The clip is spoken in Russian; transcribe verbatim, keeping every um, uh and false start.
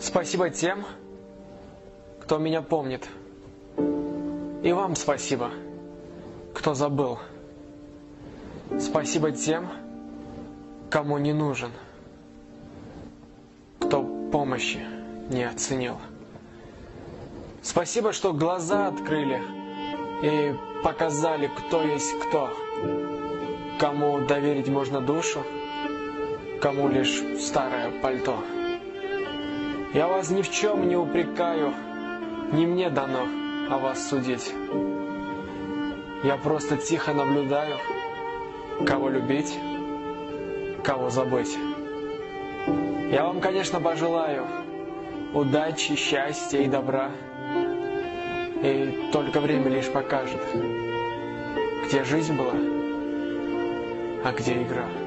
Спасибо тем, кто меня помнит. И вам спасибо, кто забыл. Спасибо тем, кому не нужен, кто помощи не оценил. Спасибо, что глаза открыли и показали, кто есть кто. Кому доверить можно душу, кому лишь старое пальто. Я вас ни в чем не упрекаю, не мне дано о вас судить. Я просто тихо наблюдаю, кого любить, кого забыть. Я вам, конечно, пожелаю удачи, счастья и добра. И только время лишь покажет, где жизнь была, а где игра.